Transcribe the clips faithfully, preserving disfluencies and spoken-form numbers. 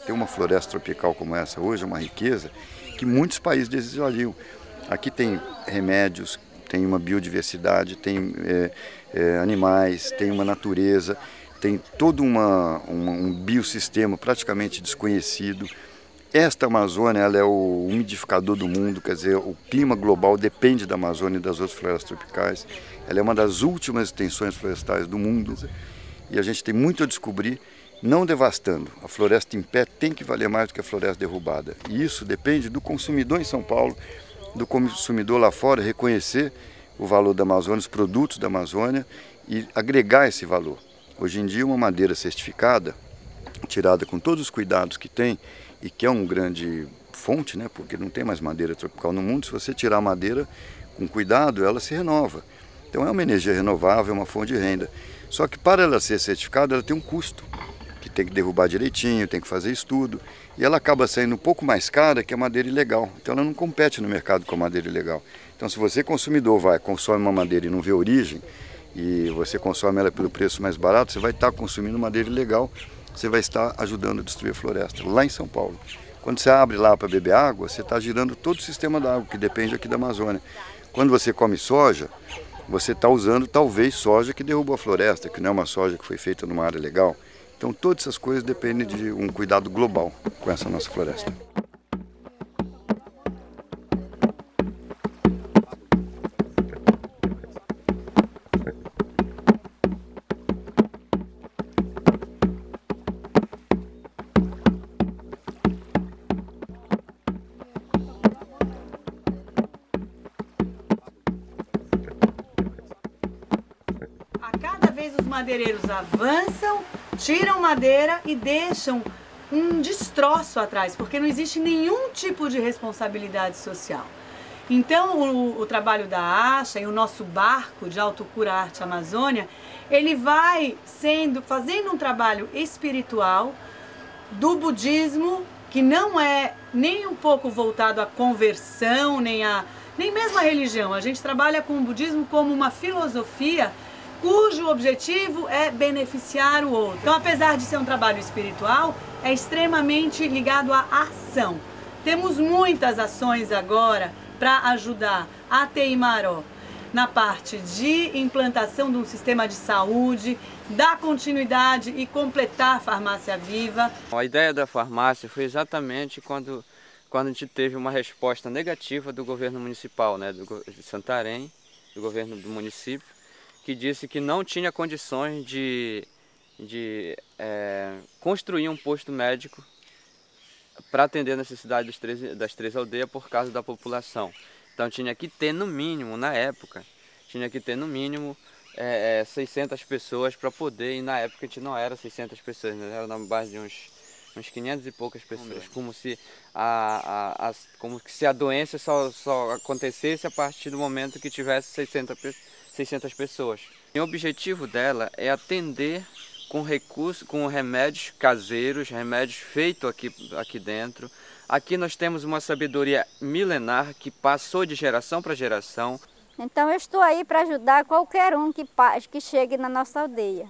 ter uma floresta tropical como essa hoje é uma riqueza que muitos países desejariam. Aqui tem remédios, tem uma biodiversidade, tem é, é, animais, tem uma natureza, tem todo uma, uma, um biossistema praticamente desconhecido. Esta Amazônia ela é o umidificador do mundo, quer dizer, o clima global depende da Amazônia e das outras florestas tropicais. Ela é uma das últimas extensões florestais do mundo e a gente tem muito a descobrir, não devastando. A floresta em pé tem que valer mais do que a floresta derrubada. E isso depende do consumidor em São Paulo, do consumidor lá fora reconhecer o valor da Amazônia, os produtos da Amazônia e agregar esse valor. Hoje em dia uma madeira certificada, tirada com todos os cuidados que tem e que é uma grande fonte, né, porque não tem mais madeira tropical no mundo, se você tirar a madeira com cuidado ela se renova. Então é uma energia renovável, é uma fonte de renda. Só que para ela ser certificada ela tem um custo, que tem que derrubar direitinho, tem que fazer estudo e ela acaba saindo um pouco mais cara que a madeira ilegal. Então ela não compete no mercado com a madeira ilegal. Então se você consumidor vai, consome uma madeira e não vê origem e você consome ela pelo preço mais barato, você vai estar consumindo madeira ilegal, você vai estar ajudando a destruir a floresta, lá em São Paulo. Quando você abre lá para beber água, você está girando todo o sistema da água, que depende aqui da Amazônia. Quando você come soja, você está usando talvez soja que derrubou a floresta, que não é uma soja que foi feita numa área legal. Então todas essas coisas dependem de um cuidado global com essa nossa floresta. Cada vez os madeireiros avançam, tiram madeira e deixam um destroço atrás, porque não existe nenhum tipo de responsabilidade social. Então o, o trabalho da Asha e o nosso barco de Autocura Arte Amazônia, ele vai sendo, fazendo um trabalho espiritual do budismo, que não é nem um pouco voltado à conversão, nem, a, nem mesmo à religião. A gente trabalha com o budismo como uma filosofia cujo objetivo é beneficiar o outro. Então, apesar de ser um trabalho espiritual, é extremamente ligado à ação. Temos muitas ações agora para ajudar a Teimaró na parte de implantação de um sistema de saúde, dar continuidade e completar a farmácia viva. A ideia da farmácia foi exatamente quando, quando a gente teve uma resposta negativa do governo municipal, né, do, de Santarém, do governo do município, que disse que não tinha condições de, de é, construir um posto médico para atender a necessidade dos três, das três aldeias por causa da população. Então tinha que ter no mínimo, na época, tinha que ter no mínimo é, é, seiscentas pessoas para poder, e na época a gente não era seiscentas pessoas, né? Era na base de uns, uns quinhentos e poucas pessoas, como se a, a, a, como se a doença só, só acontecesse a partir do momento que tivesse seiscentas pessoas. E o objetivo dela é atender com recursos, com remédios caseiros, remédios feitos aqui, aqui dentro. Aqui nós temos uma sabedoria milenar que passou de geração para geração. Então eu estou aí para ajudar qualquer um que, que chegue na nossa aldeia.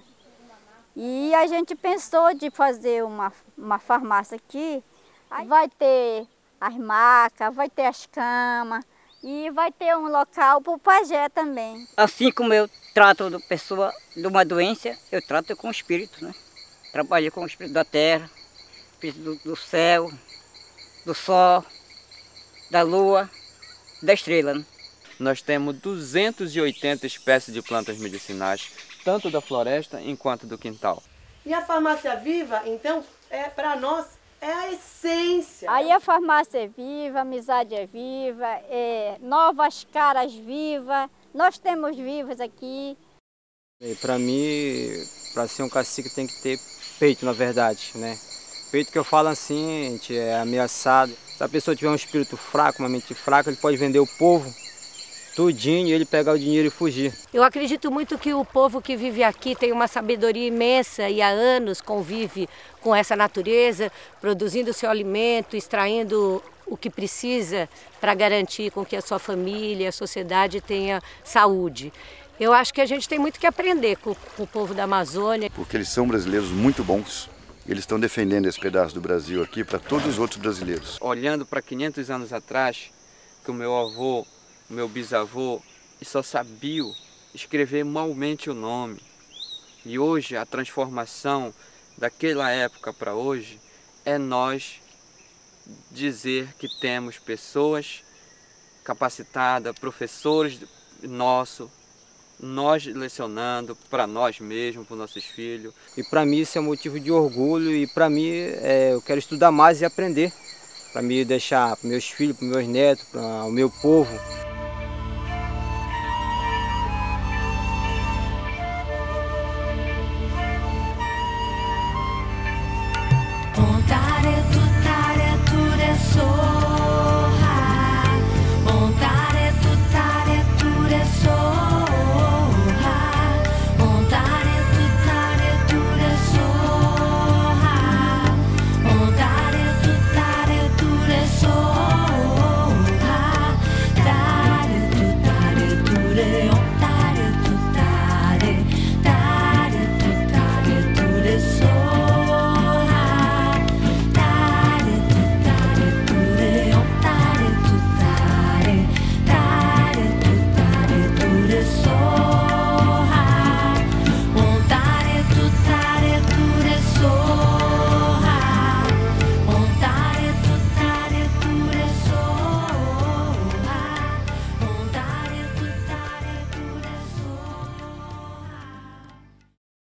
E a gente pensou de fazer uma, uma farmácia aqui. Vai ter as macas, vai ter as camas e vai ter um local para o pajé também. Assim como eu trato da pessoa de uma doença, eu trato com o espírito, né? Trabalho com o espírito da terra, espírito do, do céu, do sol, da lua, da estrela, né? Nós temos duzentas e oitenta espécies de plantas medicinais, tanto da floresta enquanto do quintal. E a farmácia viva, então, é para nós, é a essência. Aí a farmácia é viva, a amizade é viva, é novas caras vivas, nós temos vivos aqui. Para mim, para ser um cacique tem que ter peito, na verdade, né? Peito que eu falo assim, a gente é ameaçado. Se a pessoa tiver um espírito fraco, uma mente fraca, ele pode vender o povo tudinho, ele pegar o dinheiro e fugir. Eu acredito muito que o povo que vive aqui tem uma sabedoria imensa e há anos convive com essa natureza, produzindo seu alimento, extraindo o que precisa para garantir com que a sua família, a sociedade tenha saúde. Eu acho que a gente tem muito que aprender com, com o povo da Amazônia. Porque eles são brasileiros muito bons, Eles estão defendendo esse pedaço do Brasil aqui para todos os outros brasileiros. Olhando para quinhentos anos atrás, que o meu avô, o meu bisavô, só sabiam escrever malmente o nome. E hoje a transformação daquela época para hoje é nós dizer que temos pessoas capacitadas, professores nossos, nós lecionando para nós mesmos, para os nossos filhos. E para mim isso é motivo de orgulho e para mim é, eu quero estudar mais e aprender. Para me deixar para meus filhos, para meus netos, para o meu povo.